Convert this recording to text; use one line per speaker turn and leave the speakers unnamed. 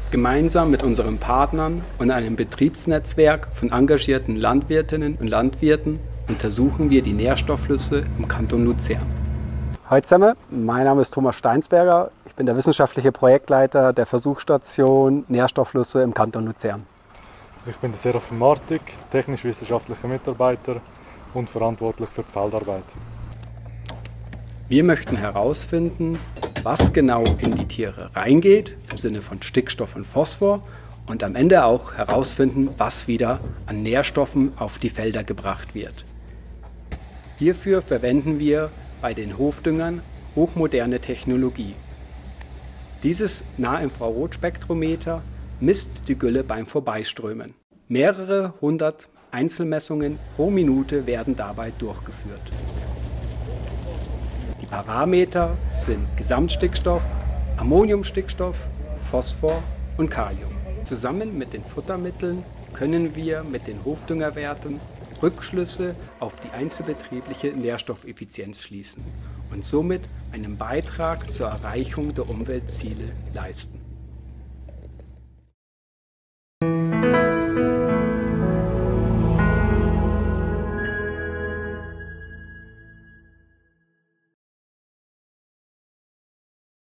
Gemeinsam mit unseren Partnern und einem Betriebsnetzwerk von engagierten Landwirtinnen und Landwirten untersuchen wir die Nährstoffflüsse im Kanton Luzern.
Hallo zusammen, mein Name ist Thomas Steinsberger. Ich bin der wissenschaftliche Projektleiter der Versuchsstation Nährstoffflüsse im Kanton Luzern.
Ich bin der Serafin Martig, technisch-wissenschaftlicher Mitarbeiter und verantwortlich für die Feldarbeit.
Wir möchten herausfinden, was genau in die Tiere reingeht, im Sinne von Stickstoff und Phosphor, und am Ende auch herausfinden, was wieder an Nährstoffen auf die Felder gebracht wird. Hierfür verwenden wir bei den Hofdüngern hochmoderne Technologie. Dieses Nahinfrarotspektrometer misst die Gülle beim Vorbeiströmen. Mehrere hundert Einzelmessungen pro Minute werden dabei durchgeführt. Die Parameter sind Gesamtstickstoff, Ammoniumstickstoff, Phosphor und Kalium. Zusammen mit den Futtermitteln können wir mit den Hofdüngerwerten Rückschlüsse auf die einzelbetriebliche Nährstoffeffizienz schließen und somit einen Beitrag zur Erreichung der Umweltziele leisten.